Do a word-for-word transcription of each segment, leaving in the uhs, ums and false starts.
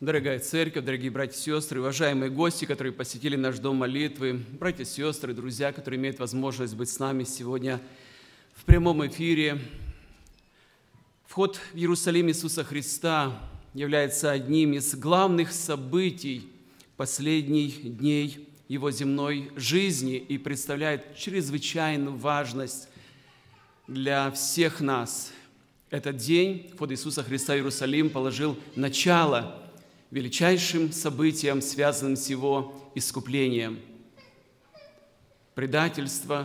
Дорогая церковь, дорогие братья и сестры, уважаемые гости, которые посетили наш дом молитвы, братья и сестры, друзья, которые имеют возможность быть с нами сегодня в прямом эфире. Вход в Иерусалим Иисуса Христа является одним из главных событий последних дней Его земной жизни и представляет чрезвычайную важность для всех нас. Этот день, вход Иисуса Христа в Иерусалим, положил начало величайшим событиям, связанным с Его искуплением. Предательство,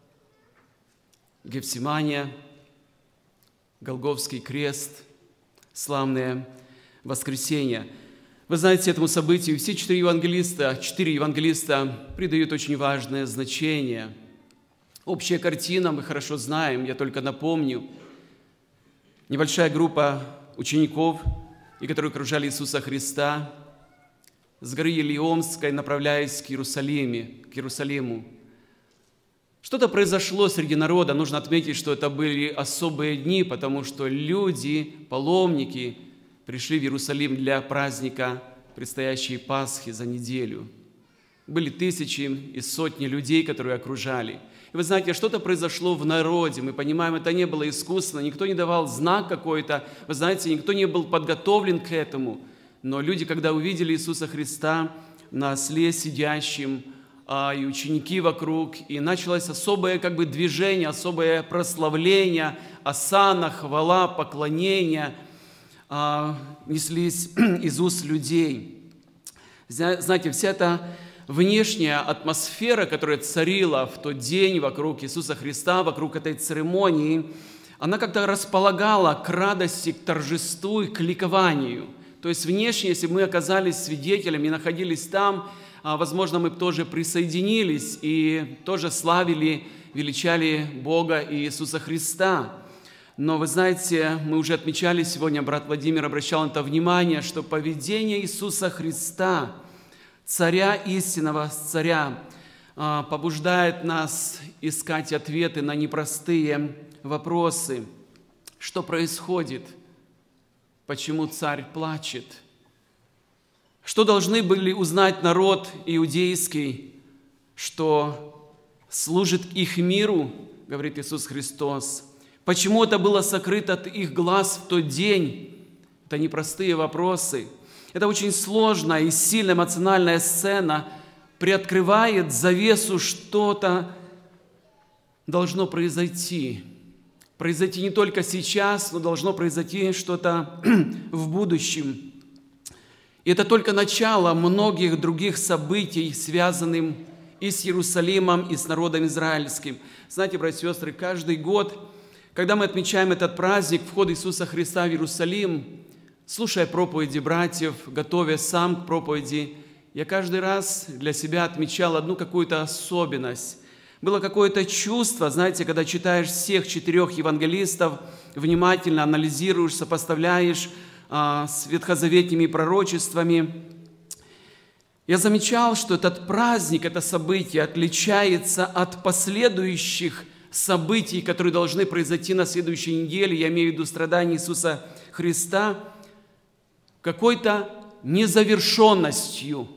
Гефсимания, Голгофский крест, славное воскресение. Вы знаете, этому событию все четыре евангелиста, четыре евангелиста придают очень важное значение. Общая картина мы хорошо знаем, я только напомню. Небольшая группа учеников, и которые окружали Иисуса Христа, с горы Елеомской, направляясь к Иерусалиме, к Иерусалиму. Что-то произошло среди народа. Нужно отметить, что это были особые дни, потому что люди, паломники, пришли в Иерусалим для праздника предстоящей Пасхи за неделю. Были тысячи и сотни людей, которые окружали. И вы знаете, что-то произошло в народе. Мы понимаем, это не было искусственно, никто не давал знак какой-то. Вы знаете, никто не был подготовлен к этому. Но люди, когда увидели Иисуса Христа на осле сидящим, а, и ученики вокруг, и началось особое как бы движение, особое прославление, осанна, хвала, поклонение а, неслись из уст людей. Знаете, вся эта внешняя атмосфера, которая царила в тот день вокруг Иисуса Христа, вокруг этой церемонии, она как-то располагала к радости, к торжеству и к ликованию. То есть внешне, если мы оказались свидетелями, находились там, возможно, мы тоже присоединились и тоже славили, величали Бога и Иисуса Христа. Но вы знаете, мы уже отмечали сегодня, брат Владимир обращал на это внимание, что поведение Иисуса Христа, Царя истинного, Царя, побуждает нас искать ответы на непростые вопросы. Что происходит? Почему Царь плачет? Что должны были узнать народ иудейский, что служит их миру, говорит Иисус Христос? Почему это было сокрыто от их глаз в тот день? Это непростые вопросы. Это очень сложная и сильная эмоциональная сцена, приоткрывает завесу, что-то должно произойти. Произойти не только сейчас, но должно произойти что-то в будущем. И это только начало многих других событий, связанных и с Иерусалимом, и с народом израильским. Знаете, братья и сестры, каждый год, когда мы отмечаем этот праздник, вход Иисуса Христа в Иерусалим, слушая проповеди братьев, готовя сам к проповеди, я каждый раз для себя отмечал одну какую-то особенность. Было какое-то чувство, знаете, когда читаешь всех четырех евангелистов, внимательно анализируешь, сопоставляешь а, с ветхозаветными пророчествами. Я замечал, что этот праздник, это событие отличается от последующих событий, которые должны произойти на следующей неделе, я имею в виду страдания Иисуса Христа, какой-то незавершенностью,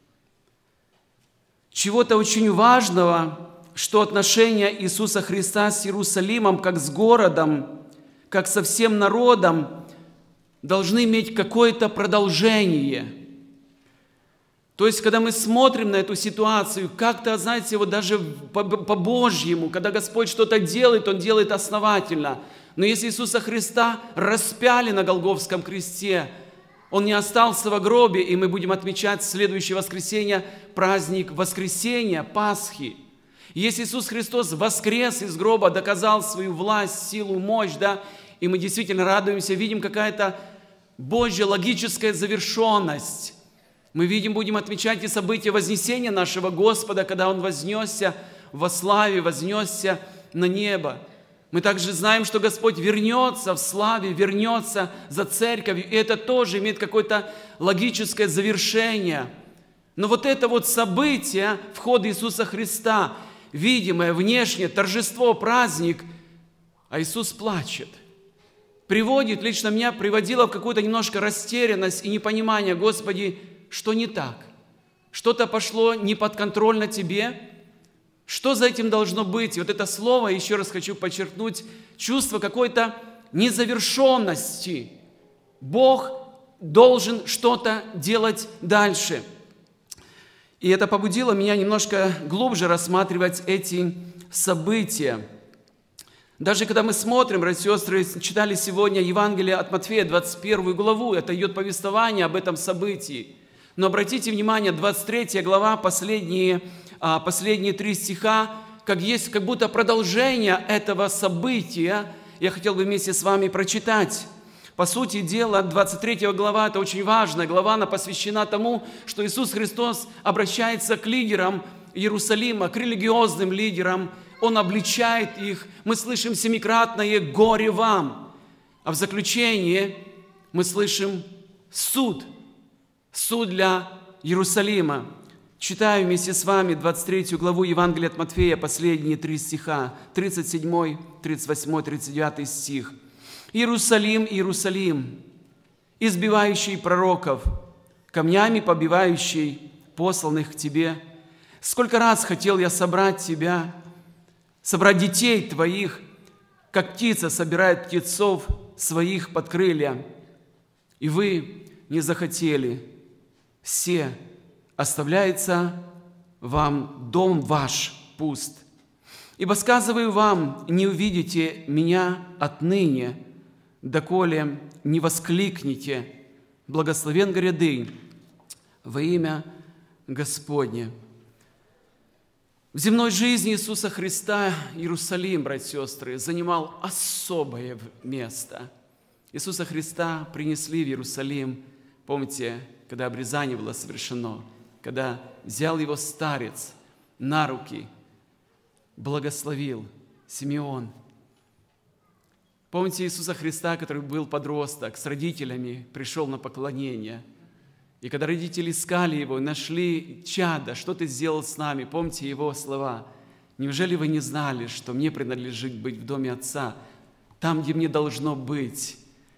чего-то очень важного, что отношения Иисуса Христа с Иерусалимом, как с городом, как со всем народом, должны иметь какое-то продолжение. То есть, когда мы смотрим на эту ситуацию, как-то, знаете, вот даже по-божьему, когда Господь что-то делает, Он делает основательно. Но если Иисуса Христа распяли на Голгофском кресте, Он не остался в гробе, и мы будем отмечать в следующее воскресенье праздник воскресения, Пасхи. Если Иисус Христос воскрес из гроба, доказал свою власть, силу, мощь, да, и мы действительно радуемся, видим какая-то Божья логическая завершенность. Мы видим, будем отмечать и события вознесения нашего Господа, когда Он вознесся во славе, вознесся на небо. Мы также знаем, что Господь вернется в славе, вернется за церковью, и это тоже имеет какое-то логическое завершение. Но вот это вот событие входа Иисуса Христа, видимое, внешнее, торжество, праздник, а Иисус плачет. приводит, лично меня приводило в какую-то немножко растерянность и непонимание: Господи, что не так? Что-то пошло не подконтрольно Тебе? Что за этим должно быть? И вот это слово, еще раз хочу подчеркнуть, чувство какой-то незавершенности. Бог должен что-то делать дальше. И это побудило меня немножко глубже рассматривать эти события. Даже когда мы смотрим, братья и сестры, читали сегодня Евангелие от Матфея, двадцать первую главу, это идет повествование об этом событии. Но обратите внимание, двадцать третья глава, последние, последние три стиха, как есть как будто продолжение этого события, я хотел бы вместе с вами прочитать. По сути дела, двадцать третья глава – это очень важная глава, она посвящена тому, что Иисус Христос обращается к лидерам Иерусалима, к религиозным лидерам. Он обличает их. Мы слышим семикратное «горе вам». А в заключение мы слышим суд. Суд для Иерусалима. Читаю вместе с вами двадцать третью главу Евангелия от Матфея, последние три стиха, тридцать седьмой, тридцать восьмой, тридцать девятый стих. «Иерусалим, Иерусалим, избивающий пророков, камнями побивающий посланных к тебе, сколько раз хотел я собрать тебя, собрать детей твоих, как птица собирает птенцов своих под крылья, и вы не захотели, все оставляется вам дом ваш пуст. Ибо сказываю вам, не увидите меня отныне, доколе не воскликните, благословен гряды во имя Господне». В земной жизни Иисуса Христа Иерусалим, братья и сестры, занимал особое место. Иисуса Христа принесли в Иерусалим, помните, когда обрезание было совершено, когда взял его старец на руки, благословил Симеон. Помните Иисуса Христа, который был подросток, с родителями пришел на поклонение. И когда родители искали его, нашли чада, что ты сделал с нами, помните его слова: «Неужели вы не знали, что мне принадлежит быть в доме Отца, там, где мне должно быть?»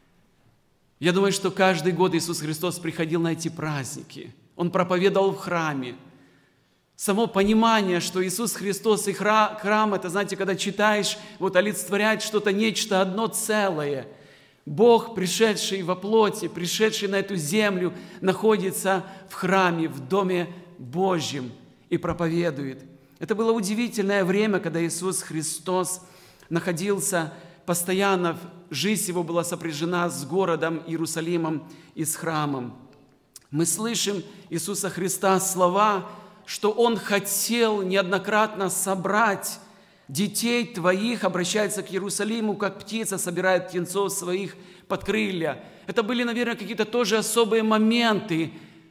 Я думаю, что каждый год Иисус Христос приходил на эти праздники. Он проповедовал в храме. Само понимание, что Иисус Христос и храм, храм, это, знаете, когда читаешь, вот олицетворяет что-то, нечто одно целое. Бог, пришедший во плоти, пришедший на эту землю, находится в храме, в Доме Божьем и проповедует. Это было удивительное время, когда Иисус Христос находился постоянно, жизнь его была сопряжена с городом Иерусалимом и с храмом. Мы слышим Иисуса Христа слова, что Он хотел неоднократно собрать детей твоих, обращается к Иерусалиму, как птица собирает птенцов своих под крылья. Это были, наверное, какие-то тоже особые моменты,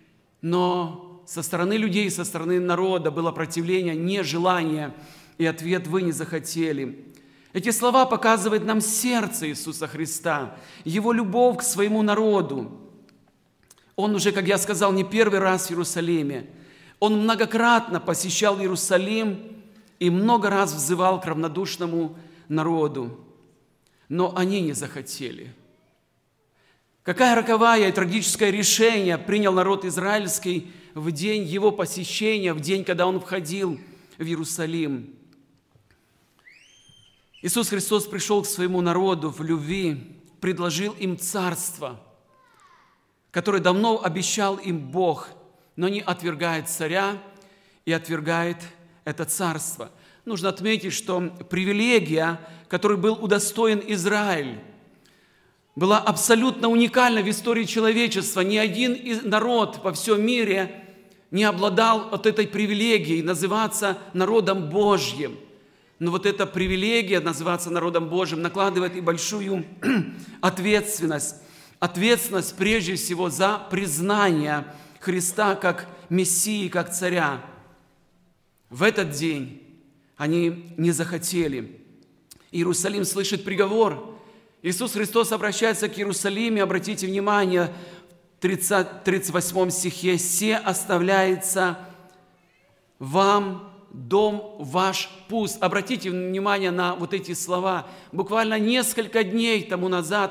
но со стороны людей, со стороны народа было противление, нежелание, и ответ: «Вы не захотели». Эти слова показывают нам сердце Иисуса Христа, Его любовь к своему народу. Он уже, как я сказал, не первый раз в Иерусалиме. Он многократно посещал Иерусалим и много раз взывал к равнодушному народу. Но они не захотели. Какое роковое и трагическое решение принял народ израильский в день его посещения, в день, когда он входил в Иерусалим. Иисус Христос пришел к своему народу в любви, предложил им царство, которое давно обещал им Бог, но они отвергают царя и отвергают это царство. Нужно отметить, что привилегия, которой был удостоен Израиль, была абсолютно уникальна в истории человечества. Ни один народ во всем мире не обладал от этой привилегией называться народом Божьим. Но вот эта привилегия называться народом Божьим накладывает и большую ответственность. Ответственность прежде всего за признание Христа как Мессии, как Царя. В этот день они не захотели. Иерусалим слышит приговор. Иисус Христос обращается к Иерусалиму, обратите внимание, в тридцать восьмом стихе: «Се оставляется вам дом ваш пуст». Обратите внимание на вот эти слова. Буквально несколько дней тому назад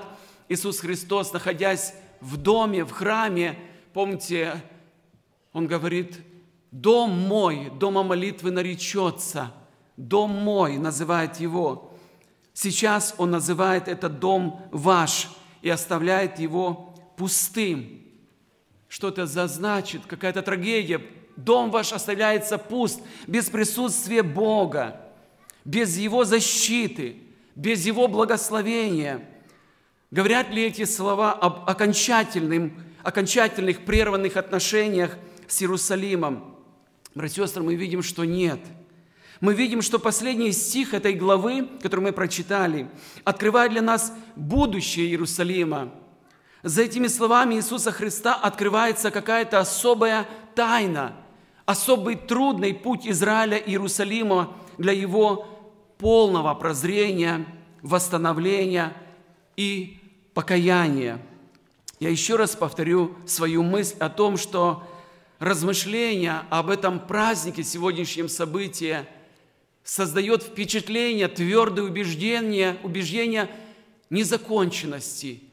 Иисус Христос, находясь в доме, в храме, помните, Он говорит: «Дом мой, дома молитвы наречется». Дом мой называет его. Сейчас Он называет этот дом ваш и оставляет его пустым. Что это за значит? Какая-то трагедия. Дом ваш оставляется пуст, без присутствия Бога, без Его защиты, без Его благословения. Говорят ли эти слова об окончательном, окончательных прерванных отношениях с Иерусалимом? Братья и сестры, мы видим, что нет. Мы видим, что последний стих этой главы, который мы прочитали, открывает для нас будущее Иерусалима. За этими словами Иисуса Христа открывается какая-то особая тайна, особый трудный путь Израиля и Иерусалима для его полного прозрения, восстановления и покаяния. Я еще раз повторю свою мысль о том, что размышления об этом празднике, сегодняшнем событии, создает впечатление, твердое убеждение, убеждение незаконченности,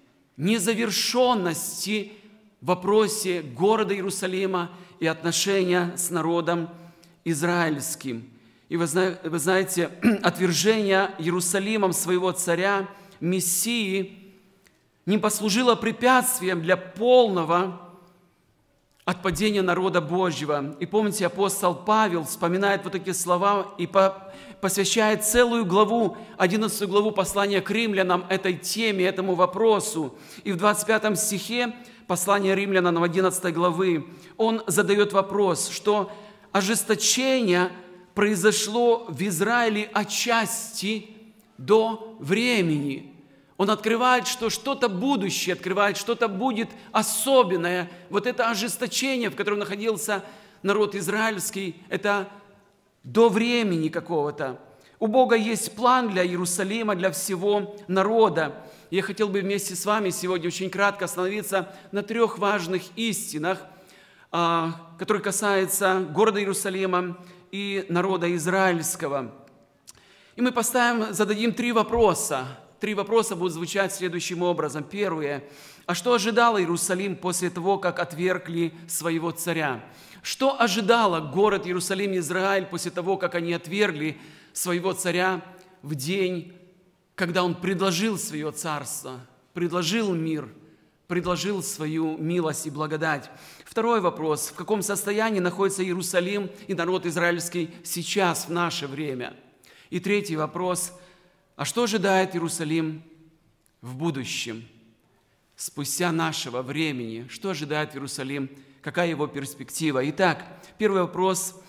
незавершенности в вопросе города Иерусалима и отношения с народом израильским. И вы знаете, отвержение Иерусалимом своего царя, Мессии, не послужило препятствием для полного отпадения народа Божьего. И помните, апостол Павел вспоминает вот эти слова и посвящает целую главу, одиннадцатую главу послания к римлянам этой теме, этому вопросу. И в двадцать пятом стихе послания римлянам одиннадцатой главы он задает вопрос, что ожесточение произошло в Израиле отчасти до времени. Он открывает, что что-то будущее, открывает, что-то будет особенное. Вот это ожесточение, в котором находился народ израильский, это до времени какого-то. У Бога есть план для Иерусалима, для всего народа. Я хотел бы вместе с вами сегодня очень кратко остановиться на трех важных истинах, которые касаются города Иерусалима и народа израильского. И мы поставим, зададим три вопроса. Три вопроса будут звучать следующим образом. Первое. А что ожидал Иерусалим после того, как отвергли своего царя? Что ожидало город Иерусалим и Израиль после того, как они отвергли своего царя в день, когда он предложил свое царство, предложил мир, предложил свою милость и благодать? Второй вопрос. В каком состоянии находится Иерусалим и народ израильский сейчас, в наше время? И третий вопрос. А что ожидает Иерусалим в будущем, спустя нашего времени? Что ожидает Иерусалим? Какая его перспектива? Итак, первый вопрос.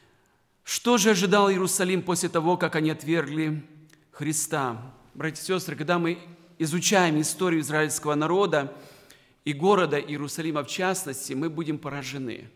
Что же ожидал Иерусалим после того, как они отвергли Христа? Братья и сестры, когда мы изучаем историю израильского народа и города Иерусалима в частности, мы будем поражены.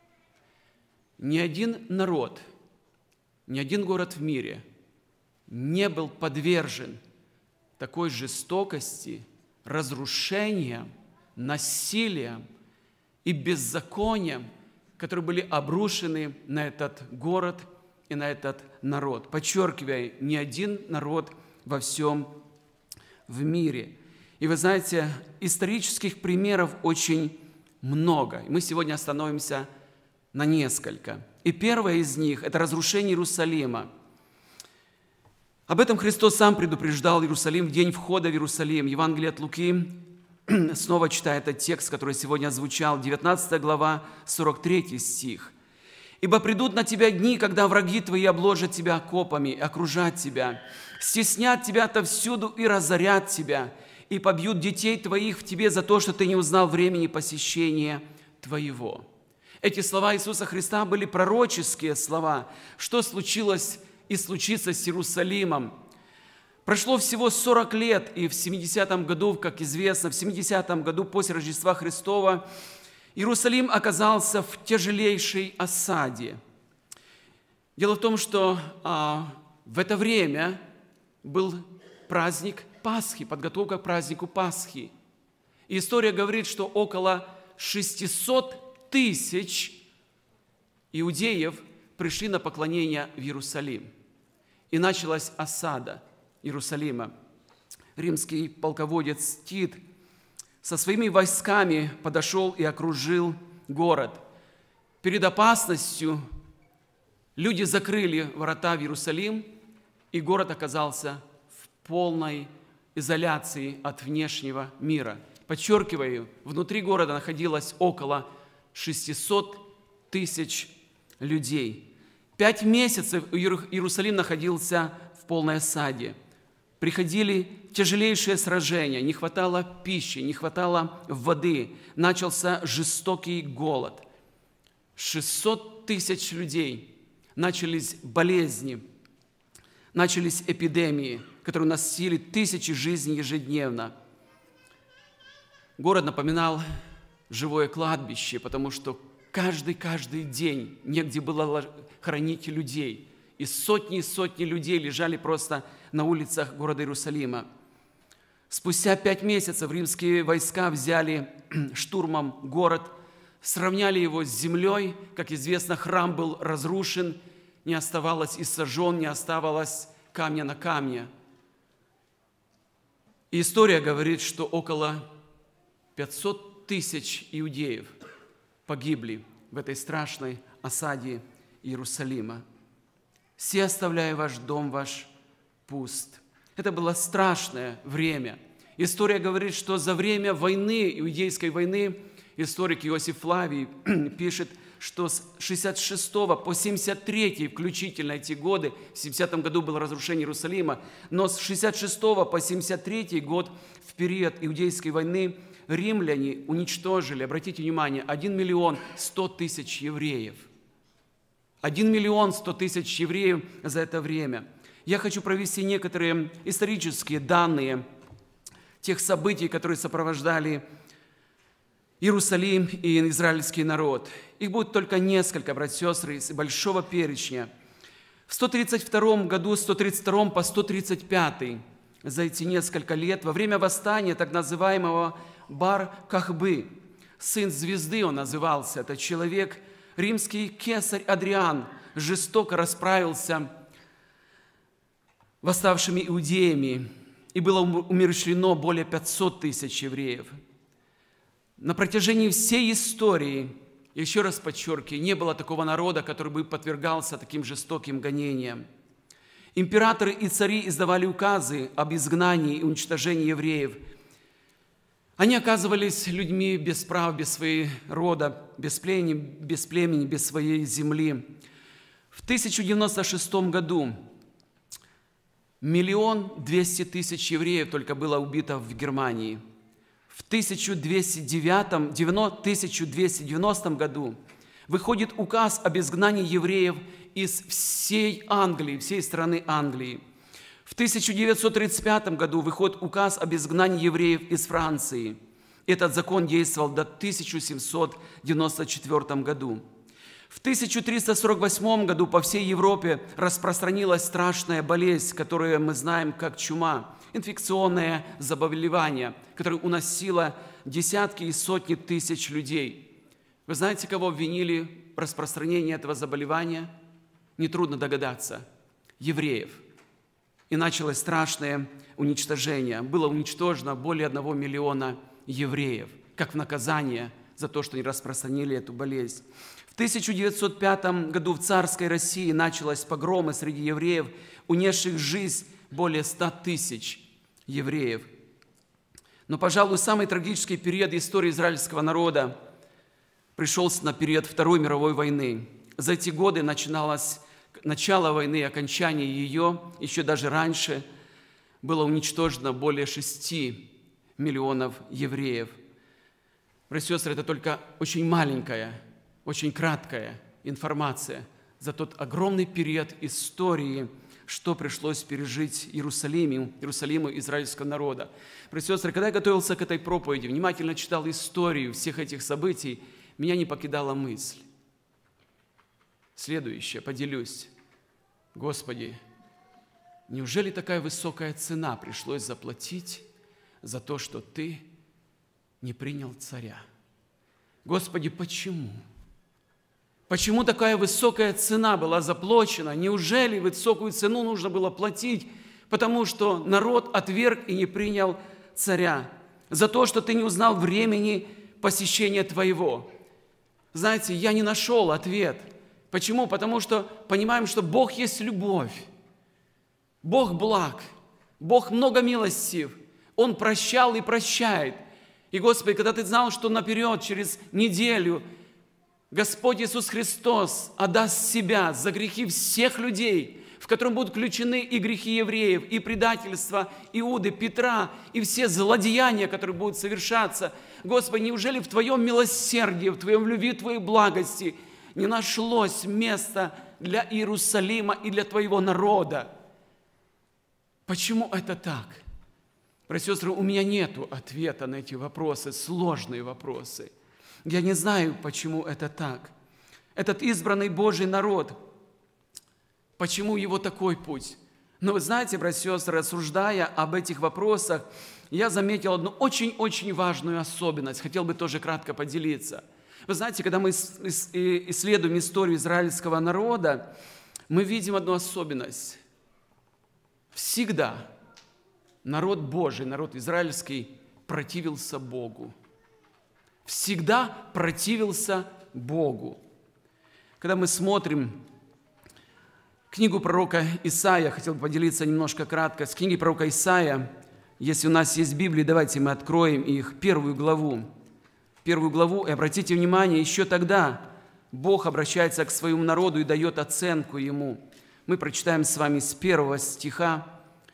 Ни один народ, ни один город в мире не был подвержен такой жестокости, разрушениям, насилиям и беззакониям, которые были обрушены на этот город и на этот народ. Подчеркивая, ни один народ во всем в мире. И вы знаете, исторических примеров очень много. Мы сегодня остановимся на несколько. И первое из них – это разрушение Иерусалима. Об этом Христос сам предупреждал Иерусалим в день входа в Иерусалим. Евангелие от Луки, снова читаю этот текст, который сегодня звучал, девятнадцатая глава, сорок третий стих. «Ибо придут на тебя дни, когда враги твои обложат тебя окопами, окружат тебя, стеснят тебя отовсюду и разорят тебя, и побьют детей твоих в тебе за то, что ты не узнал времени посещения твоего». Эти слова Иисуса Христа были пророческие слова. Что случилось и случится с Иерусалимом? Прошло всего сорок лет, и в семидесятом году, как известно, в семидесятом году после Рождества Христова Иерусалим оказался в тяжелейшей осаде. Дело в том, что а, в это время был праздник Пасхи, подготовка к празднику Пасхи. И история говорит, что около шестисот тысяч иудеев пришли на поклонение в Иерусалим. И началась осада Иерусалима. римский полководец Тит со своими войсками подошел и окружил город. Перед опасностью люди закрыли ворота в Иерусалим, и город оказался в полной изоляции от внешнего мира. Подчеркиваю, внутри города находилось около шестисот тысяч людей. Пять месяцев Иерусалим находился в полной осаде. Приходили тяжелейшие сражения, не хватало пищи, не хватало воды, начался жестокий голод. шестьсот тысяч людей, начались болезни, начались эпидемии, которые уносили тысячи жизней ежедневно. Город напоминал живое кладбище, потому что каждый-каждый день негде было хоронить людей. И сотни и сотни людей лежали просто на улицах города Иерусалима. Спустя пять месяцев римские войска взяли штурмом город, сравняли его с землей. Как известно, храм был разрушен, не оставалось и сожжен, не оставалось камня на камне. И история говорит, что около пятьсот тысяч иудеев погибли в этой страшной осаде Иерусалима. «Се оставляю ваш дом ваш пуст». Это было страшное время. История говорит, что за время войны, иудейской войны, историк Иосиф Флавий пишет, что с шестьдесят шестого по семьдесят третий включительно эти годы, в семидесятом году было разрушение Иерусалима, но с шестьдесят шестого по семьдесят третий год, в период иудейской войны, римляне уничтожили, обратите внимание, один миллион сто тысяч евреев. один миллион сто тысяч евреев за это время. Я хочу провести некоторые исторические данные тех событий, которые сопровождали Иерусалим и израильский народ. Их будет только несколько, братья и сестры, из большого перечня. В сто тридцать втором году, сто тридцать втором по сто тридцать пятый, за эти несколько лет, во время восстания так называемого Бар-Кахбы, сын звезды он назывался, это человек, римский кесарь Адриан, жестоко расправился восставшими иудеями, и было умерщвлено более пятисот тысяч евреев. На протяжении всей истории, еще раз подчеркиваю, не было такого народа, который бы подвергался таким жестоким гонениям. Императоры и цари издавали указы об изгнании и уничтожении евреев. Они оказывались людьми без прав, без своего рода, без племени, без племени, без своей земли. В тысяча девяносто шестом году миллион двести тысяч евреев только было убито в Германии. В тысяча двести девяностом году выходит указ об изгнании евреев из всей Англии, всей страны Англии. В тысяча девятьсот тридцать пятом году выходит указ об изгнании евреев из Франции. Этот закон действовал до тысяча семьсот девяносто четвёртом году. В тысяча триста сорок восьмом году по всей Европе распространилась страшная болезнь, которую мы знаем как чума, инфекционное заболевание, которое уносило десятки и сотни тысяч людей. Вы знаете, кого обвинили в распространении этого заболевания? Нетрудно догадаться. Евреев. И началось страшное уничтожение. Было уничтожено более одного миллиона евреев, как в наказание за то, что они распространили эту болезнь. В тысяча девятьсот пятом году в царской России началось погромы среди евреев, унесших жизнь более ста тысяч евреев. Но, пожалуй, самый трагический период истории израильского народа пришелся на период Второй мировой войны. За эти годы начиналось начало войны и окончание ее, еще даже раньше, было уничтожено более шести миллионов евреев. Братья и сестры, это только очень маленькая, очень краткая информация за тот огромный период истории, что пришлось пережить Иерусалиму, Иерусалиму израильского народа. Братья и сестры, когда я готовился к этой проповеди, внимательно читал историю всех этих событий, меня не покидала мысль. Следующее, поделюсь. Господи, неужели такая высокая цена пришлось заплатить за то, что Ты не принял царя? Господи, почему? Почему такая высокая цена была заплачена? Неужели высокую цену нужно было платить? потому что народ отверг и не принял царя, за то, что ты не узнал времени посещения твоего. Знаете, я не нашел ответ. Почему? Потому что понимаем, что Бог есть любовь. Бог благ. Бог многомилостив. Он прощал и прощает. И, Господи, когда Ты знал, что наперед, через неделю, Господь Иисус Христос отдаст Себя за грехи всех людей, в котором будут включены и грехи евреев, и предательство Иуды, Петра, и все злодеяния, которые будут совершаться. Господи, неужели в Твоем милосердии, в Твоем любви, Твоей благости не нашлось места для Иерусалима и для Твоего народа? Почему это так? Братья и сестры, у меня нет ответа на эти вопросы, сложные вопросы. Я не знаю, почему это так. Этот избранный Божий народ, почему его такой путь? Но вы знаете, братья и сестры, рассуждая об этих вопросах, я заметил одну очень-очень важную особенность. Хотел бы тоже кратко поделиться. Вы знаете, когда мы исследуем историю израильского народа, мы видим одну особенность. Всегда народ Божий, народ израильский противился Богу. Всегда противился Богу. Когда мы смотрим книгу пророка Исаия, хотел бы поделиться немножко кратко с книги пророка Исаия. Если у нас есть Библия, давайте мы откроем их первую главу. Первую главу, и обратите внимание, еще тогда Бог обращается к своему народу и дает оценку ему. Мы прочитаем с вами с первого стиха.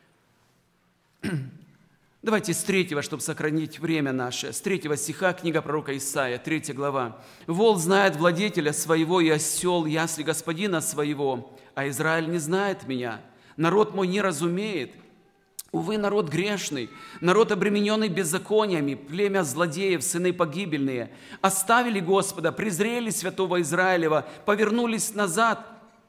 Давайте с третьего, чтобы сохранить время наше. С третьего стиха, книга пророка Исаия, третья глава. «Вол знает владетеля своего, и осел ясли господина своего, а Израиль не знает меня. Народ мой не разумеет. Увы, народ грешный, народ, обремененный беззакониями, племя злодеев, сыны погибельные, оставили Господа, презрели святого Израилева, повернулись назад.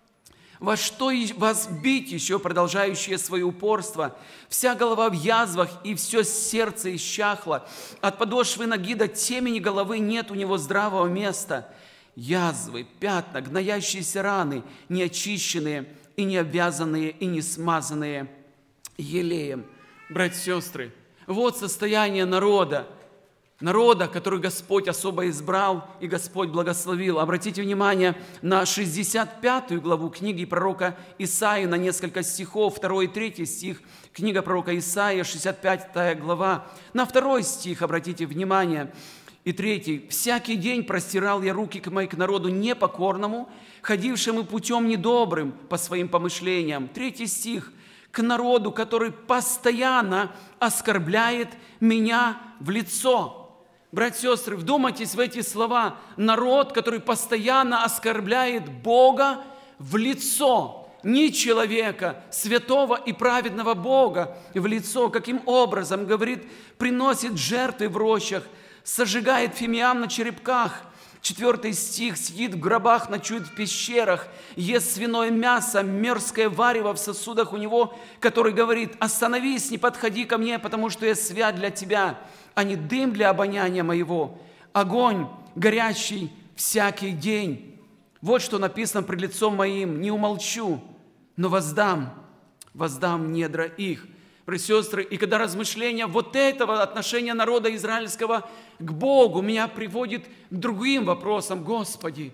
Во что вас бить еще, продолжающее свое упорство? Вся голова в язвах, и все сердце исчахло. От подошвы ноги до темени головы нет у него здравого места. Язвы, пятна, гноящиеся раны, неочищенные и не обвязанные, и не смазанные елеем». Братья и сестры, вот состояние народа, народа, который Господь особо избрал и Господь благословил. Обратите внимание на шестьдесят пятую главу книги пророка Исаии, на несколько стихов, второй и третий стих, книга пророка Исаии, шестьдесят пятая глава, на второй стих обратите внимание, и третий. «Всякий день простирал я руки к моему к народу непокорному, ходившему путем недобрым по своим помышлениям». Третий стих. «К народу, который постоянно оскорбляет меня в лицо». Братья и сестры, вдумайтесь в эти слова. Народ, который постоянно оскорбляет Бога в лицо. Не человека, святого и праведного Бога в лицо. Каким образом, говорит, приносит жертвы в рощах, сожигает фимиам на черепках. Четвертый стих. «Сидит в гробах, ночует в пещерах, ест свиное мясо, мерзкое варево в сосудах у него, который говорит: остановись, не подходи ко мне, потому что я свят для тебя, а не дым для обоняния моего, огонь горящий всякий день. Вот что написано пред лицом моим: не умолчу, но воздам, воздам недра их». Братья и сестры, и когда размышления вот этого отношения народа израильского к Богу меня приводит к другим вопросам. Господи,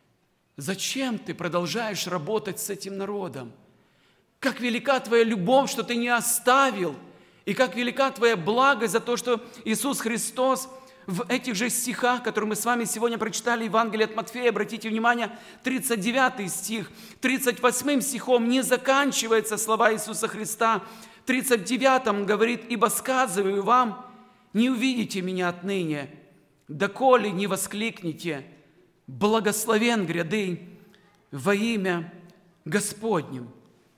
зачем Ты продолжаешь работать с этим народом? Как велика Твоя любовь, что Ты не оставил, и как велика Твоя благость за то, что Иисус Христос в этих же стихах, которые мы с вами сегодня прочитали, Евангелие от Матфея, обратите внимание, тридцать девятый стих, тридцать восьмым стихом не заканчиваются слова Иисуса Христа. В тридцать девятом говорит: «Ибо сказываю вам, не увидите меня отныне, доколе не воскликните: благословен гряды во имя Господнем».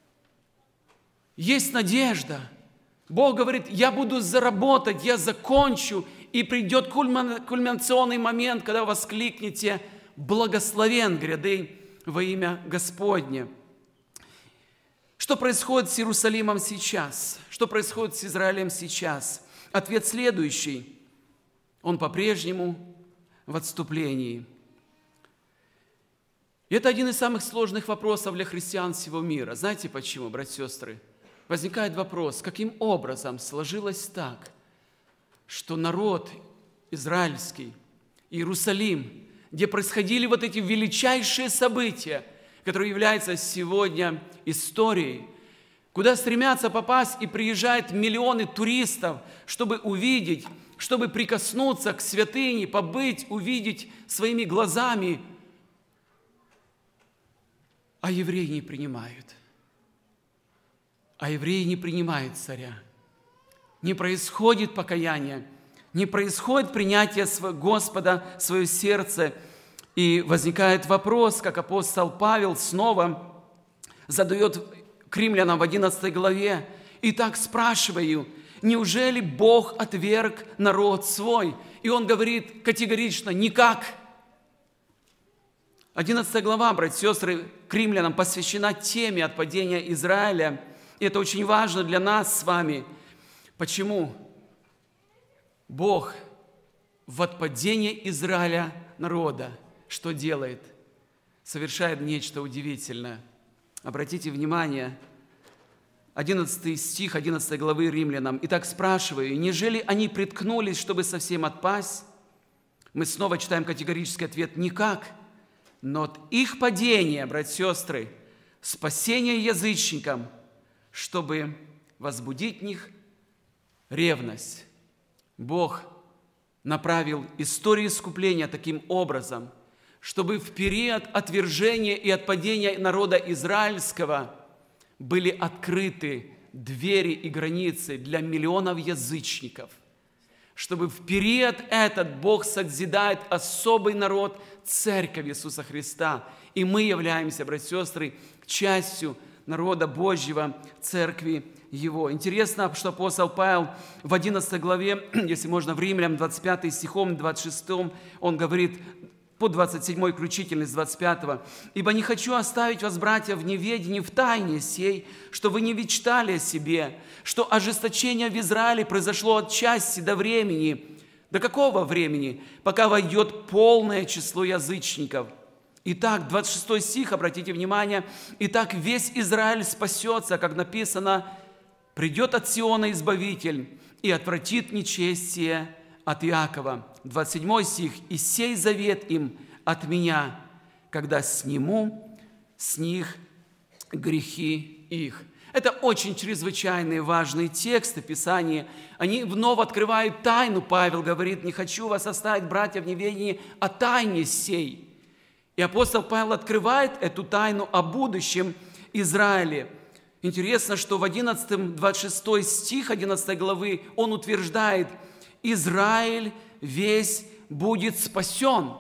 Есть надежда. Бог говорит: я буду заработать, я закончу, и придет кульминационный момент, когда воскликнете: благословен гряды во имя Господне. Что происходит с Иерусалимом сейчас? Что происходит с Израилем сейчас? Ответ следующий. Он по-прежнему в отступлении. И это один из самых сложных вопросов для христиан всего мира. Знаете почему, братья и сестры? возникает вопрос, каким образом сложилось так, что народ израильский, Иерусалим, где происходили вот эти величайшие события, которые являются сегодня историей, куда стремятся попасть и приезжают миллионы туристов, чтобы увидеть, чтобы прикоснуться к святыне, побыть, увидеть своими глазами, а евреи не принимают. А евреи не принимают царя. Не происходит покаяние, не происходит принятие Господа в свое сердце. И возникает вопрос, как апостол Павел снова задает к римлянам в одиннадцатой главе. «Итак, спрашиваю, неужели Бог отверг народ свой?» И он говорит категорично: «Никак». одиннадцатая глава, братья и сестры, к римлянам посвящена теме отпадения Израиля. И это очень важно для нас с вами. Почему? Бог в отпадении Израиля народа что делает? Совершает нечто удивительное. Обратите внимание, одиннадцатый стих одиннадцатой главы Римлянам. «Итак, спрашиваю, нежели они приткнулись, чтобы совсем отпасть?» Мы снова читаем категорический ответ: «Никак». Но от их падения, братья и сестры, спасение язычникам, чтобы возбудить в них ревность. Бог направил историю искупления таким образом, чтобы в период отвержения и отпадения народа израильского были открыты двери и границы для миллионов язычников, чтобы в период этот Бог созидает особый народ, Церковь Иисуса Христа. И мы являемся, братья и сестры, частью народа Божьего, Церкви Его. Интересно, что апостол Павел в одиннадцатой главе, если можно, в Римлянам двадцать пятым стихом, двадцать шестом, он говорит, по двадцать седьмой включительно, с двадцать пятого. «Ибо не хочу оставить вас, братья, в неведении, в тайне сей, что вы не мечтали о себе, что ожесточение в Израиле произошло от части до времени». До какого времени? Пока войдет полное число язычников. Итак, двадцать шестой стих, обратите внимание. «Итак, весь Израиль спасется, как написано, придет от Сиона Избавитель и отвратит нечестие от Иакова». двадцать седьмой стих. «И сей завет им от меня, когда сниму с них грехи их». Это очень чрезвычайные важные тексты Писания. Они вновь открывают тайну. Павел говорит: «Не хочу вас оставить, братья, в неведении о тайне сей». И апостол Павел открывает эту тайну о будущем Израиле. Интересно, что в одиннадцатом, двадцать шестой стих одиннадцатой главы он утверждает: «Израиль весь будет спасен».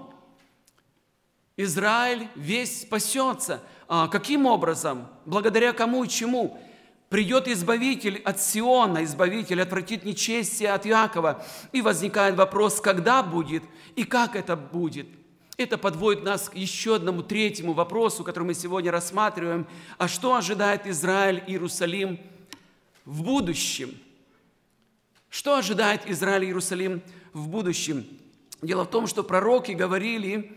Израиль весь спасется. А каким образом? Благодаря кому и чему? Придет Избавитель от Сиона, Избавитель отвратит нечестие от Иакова. И возникает вопрос, когда будет и как это будет. Это подводит нас к еще одному, третьему вопросу, который мы сегодня рассматриваем. А что ожидает Израиль, Иерусалим в будущем? Что ожидает Израиль, Иерусалим в будущем? Дело в том, что пророки говорили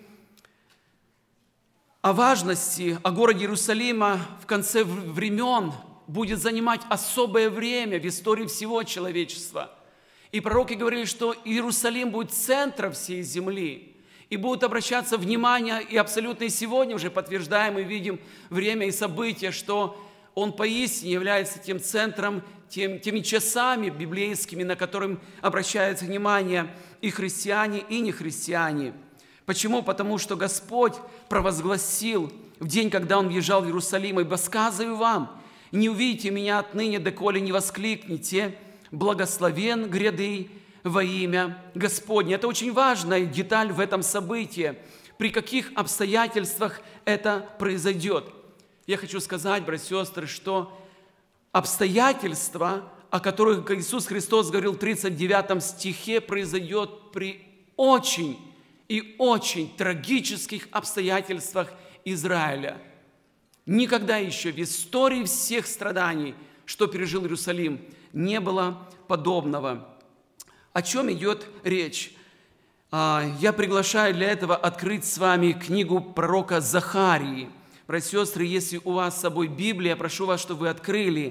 о важности, о городе Иерусалима в конце времен будет занимать особое время в истории всего человечества. И пророки говорили, что Иерусалим будет центром всей земли. И будут обращаться внимание, и абсолютно и сегодня уже подтверждаем и видим время и события, что он поистине является тем центром, тем, теми часами библейскими, на которым обращается внимание и христиане, и нехристиане. Почему? Потому что Господь провозгласил в день, когда Он въезжал в Иерусалим: «Ибо сказываю вам, не увидите меня отныне, доколе не воскликнете: благословен гряды во имя Господне». Это очень важная деталь в этом событии. При каких обстоятельствах это произойдет? Я хочу сказать, братья и сестры, что обстоятельства, о которых Иисус Христос говорил в тридцать девятом стихе, произойдет при очень и очень трагических обстоятельствах Израиля. Никогда еще в истории всех страданий, что пережил Иерусалим, не было подобного. О чем идет речь? Я приглашаю для этого открыть с вами книгу пророка Захарии. Братья и сестры, если у вас с собой Библия, прошу вас, чтобы вы открыли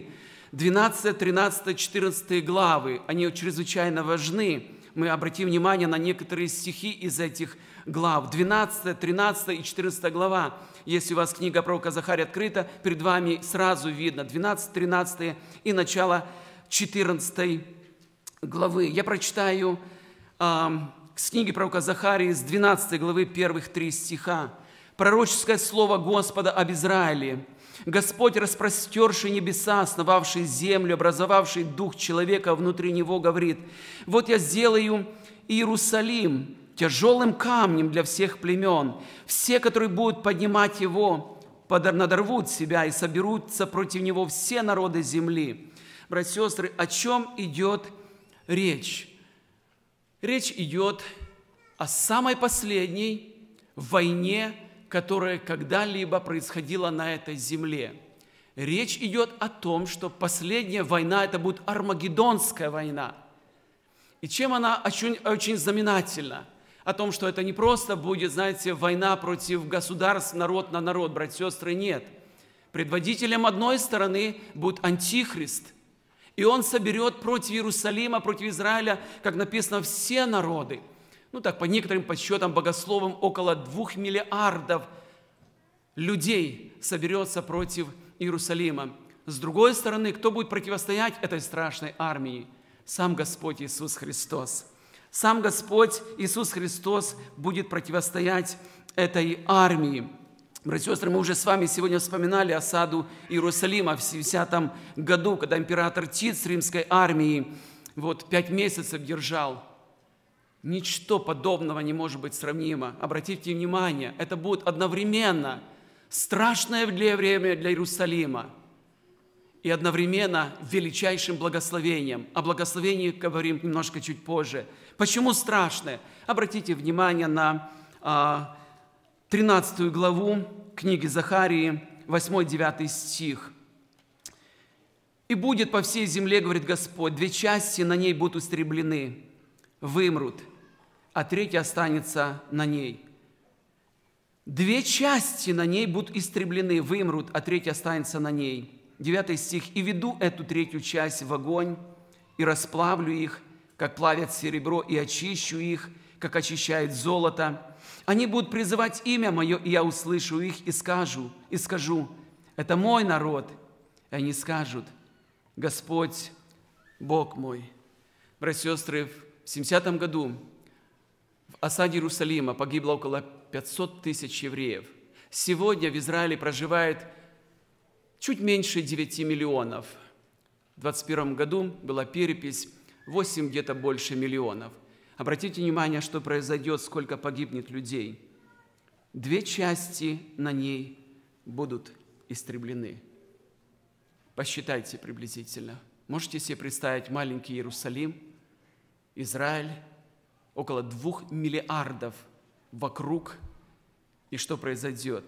двенадцатая, тринадцатая, четырнадцатая главы, они чрезвычайно важны. Мы обратим внимание на некоторые стихи из этих глав. двенадцатая, тринадцатая и четырнадцатая глава. Если у вас книга пророка Захария открыта, перед вами сразу видно двенадцатая, тринадцатая и начало четырнадцатой главы. Я прочитаю э, с книги пророка Захарии с двенадцатой главы первых три стиха. Пророческое слово Господа об Израиле. Господь, распростерший небеса, основавший землю, образовавший дух человека внутри него, говорит: «Вот я сделаю Иерусалим тяжелым камнем для всех племен. Все, которые будут поднимать его, надорвут себя и соберутся против него все народы земли». Братья и сестры, о чем идет речь? Речь идет о самой последней войне, которая когда-либо происходила на этой земле. Речь идет о том, что последняя война – это будет Армагеддонская война. И чем она очень, очень знаменательна? О том, что это не просто будет, знаете, война против государств, народ на народ, братья и сестры, нет. Предводителем одной стороны будет Антихрист, и он соберет против Иерусалима, против Израиля, как написано, все народы. Ну так, по некоторым подсчетам богословам, около двух миллиардов людей соберется против Иерусалима. С другой стороны, кто будет противостоять этой страшной армии? Сам Господь Иисус Христос. Сам Господь Иисус Христос будет противостоять этой армии. Братья и сестры, мы уже с вами сегодня вспоминали осаду Иерусалима в семидесятом году, когда император Тит с римской армией вот, пять месяцев держал. Ничто подобного не может быть сравнимо. Обратите внимание, это будет одновременно страшное время для Иерусалима и одновременно величайшим благословением. О благословении говорим немножко чуть позже. Почему страшное? Обратите внимание на а, тринадцатую главу книги Захарии, восьмой-девятый стих. «И будет по всей земле, говорит Господь, две части на ней будут истреблены, вымрут, а третья останется на ней». Две части на ней будут истреблены, вымрут, а третья останется на ней. Девятый стих. «И веду эту третью часть в огонь, и расплавлю их, как плавят серебро, и очищу их, как очищает золото. Они будут призывать имя Мое, и Я услышу их, и скажу, и скажу, это Мой народ. И они скажут, Господь, Бог мой». Братья и сестры, в семидесятом году в осаде Иерусалима погибло около пятьсот тысяч евреев. Сегодня в Израиле проживает чуть меньше девяти миллионов. В двадцать первом году была перепись восемь где-то больше миллионов. Обратите внимание, что произойдет, сколько погибнет людей. Две части на ней будут истреблены. Посчитайте приблизительно. Можете себе представить маленький Иерусалим, Израиль, около двух миллиардов вокруг, и что произойдет?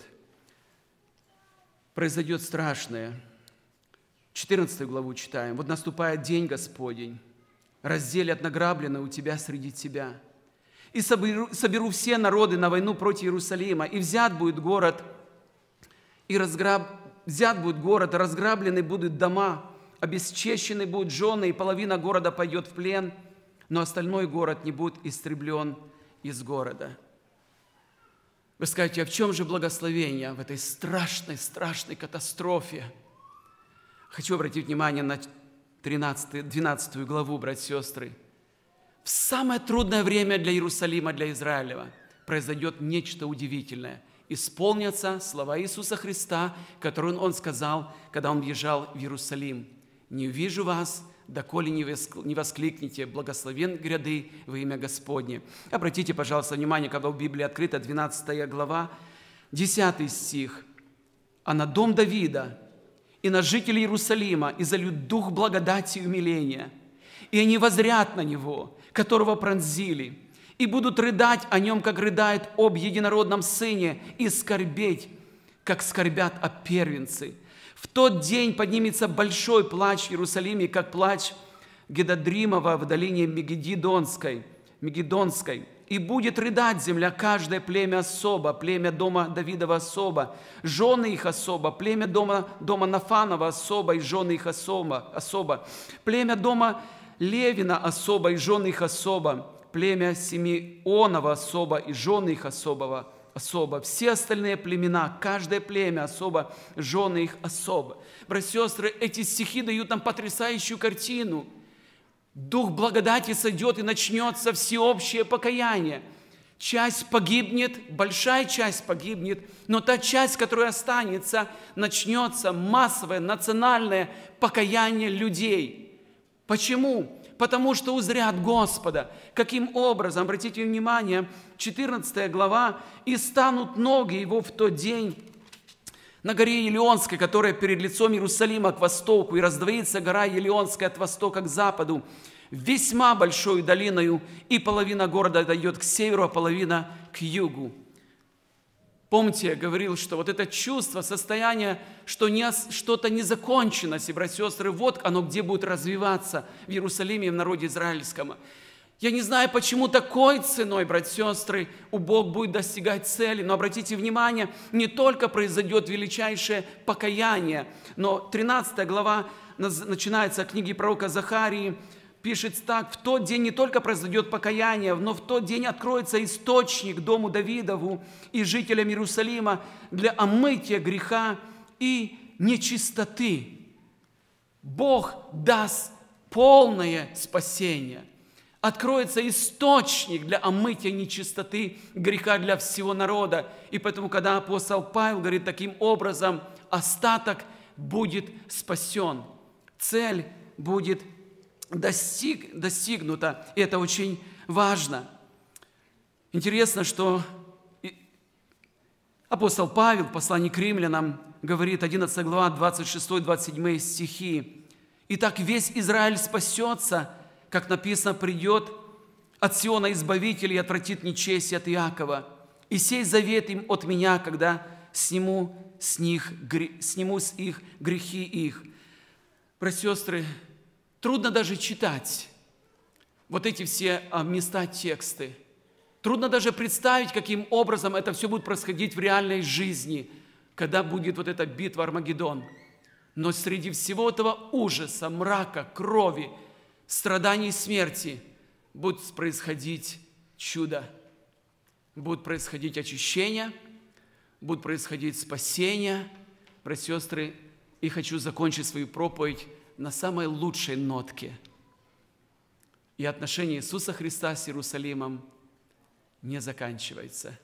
Произойдет страшное. четырнадцатую главу читаем. «Вот наступает день Господень, разделят награбленное у тебя среди тебя, и соберу, соберу все народы на войну против Иерусалима, и взят будет город, и разграб... взят будет город, и разграблены будут дома, обесчещены будут жены, и половина города пойдет в плен, но остальной город не будет истреблен из города». Вы скажете, а в чем же благословение в этой страшной, страшной катастрофе? Хочу обратить внимание на тринадцатую, двенадцатую главу, братья и сестры. В самое трудное время для Иерусалима, для Израиля произойдет нечто удивительное. Исполнятся слова Иисуса Христа, которые Он сказал, когда Он въезжал в Иерусалим. «Не увижу вас, доколе не воскликните, благословен гряды во имя Господне». Обратите, пожалуйста, внимание, когда в Библии открыта двенадцатая глава, десятый стих. «А на дом Давида и на жителей Иерусалима изольют дух благодати и умиления, и они воззрят на Него, которого пронзили, и будут рыдать о Нем, как рыдает об единородном Сыне, и скорбеть, как скорбят о первенце. В тот день поднимется большой плач в Иерусалиме, как плач Гедадримова в долине Мегиддонской, Мегидонской. И будет рыдать земля, каждое племя особо, племя дома Давидова особо, жены их особо, племя дома, дома Нафанова особо и жены их особо, особо, племя дома Левина особо и жены их особо, племя Симеонова особо и жены их особого особо. Все остальные племена, каждое племя особо, жены их особо. Братья и сестры, эти стихи дают нам потрясающую картину. Дух благодати сойдет, и начнется всеобщее покаяние. Часть погибнет, большая часть погибнет, но та часть, которая останется, начнется массовое национальное покаяние людей. Почему? Потому что узрят Господа. Каким образом? Обратите внимание, четырнадцатая глава. «И станут ноги его в тот день на горе Елеонской, которая перед лицом Иерусалима к востоку, и раздвоится гора Елеонская от востока к западу, весьма большой долиною, и половина города дойдет к северу, а половина к югу». Помните, я говорил, что вот это чувство, состояние, что не, что-то не закончилось, и, братья и сестры, вот оно где будет развиваться в Иерусалиме и в народе израильском. Я не знаю, почему такой ценой, братья и сестры, у Бога будет достигать цели, но обратите внимание, не только произойдет величайшее покаяние, но тринадцатая глава начинается книги пророка Захарии, пишет так: «В тот день не только произойдет покаяние, но в тот день откроется источник дому Давидову и жителям Иерусалима для омытия греха и нечистоты». Бог даст полное спасение. Откроется источник для омытия нечистоты, греха для всего народа. И поэтому, когда апостол Павел говорит таким образом, остаток будет спасен. Цель будет достиг, достигнута. И это очень важно. Интересно, что апостол Павел в послании к римлянам говорит, одиннадцатая глава, двадцать шестой двадцать седьмой стихи. «Итак, весь Израиль спасется, как написано, придет от Сиона Избавитель и отвратит нечестие от Иакова. И сей завет им от меня, когда сниму с них, сниму с их грехи их». Братья и сестры, трудно даже читать вот эти все места, тексты. Трудно даже представить, каким образом это все будет происходить в реальной жизни, когда будет вот эта битва Армагеддон. Но среди всего этого ужаса, мрака, крови, страданий и смерти будет происходить чудо. Будет происходить очищение, будет происходить спасение. Братья и сестры, и хочу закончить свою проповедь на самой лучшей нотке. И отношение Иисуса Христа с Иерусалимом не заканчивается.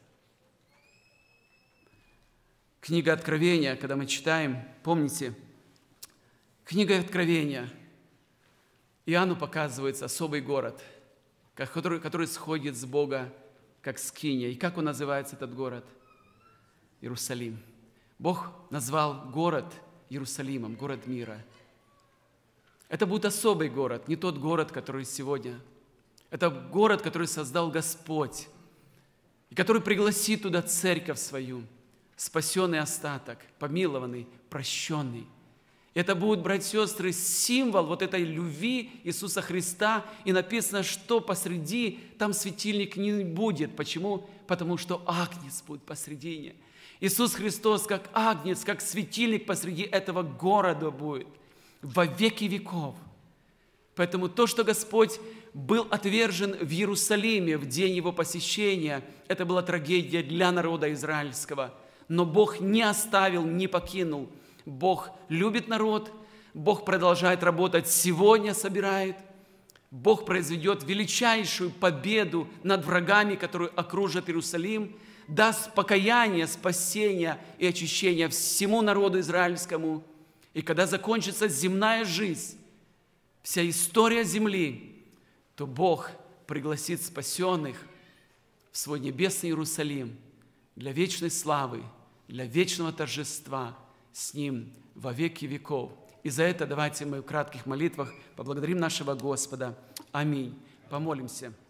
Книга Откровения, когда мы читаем, помните, книга Откровения, Иоанну показывается особый город, который, который сходит с Бога, как скиния. И как он называется, этот город? Иерусалим. Бог назвал город Иерусалимом, город мира. Это будет особый город, не тот город, который сегодня. Это город, который создал Господь, и который пригласит туда церковь свою, спасенный остаток, помилованный, прощенный. Это будет, братья и сестры, символ вот этой любви Иисуса Христа. И написано, что посреди там светильник не будет. Почему? Потому что агнец будет посредине. Иисус Христос как агнец, как светильник посреди этого города будет во веки веков. Поэтому то, что Господь был отвержен в Иерусалиме в день Его посещения, это была трагедия для народа израильского. Но Бог не оставил, не покинул. Бог любит народ, Бог продолжает работать сегодня, собирает. Бог произведет величайшую победу над врагами, которые окружат Иерусалим, даст покаяние, спасение и очищение всему народу израильскому. И когда закончится земная жизнь, вся история земли, то Бог пригласит спасенных в свой небесный Иерусалим для вечной славы, для вечного торжества с Ним во веки веков. И за это давайте мы в кратких молитвах поблагодарим нашего Господа. Аминь. Помолимся.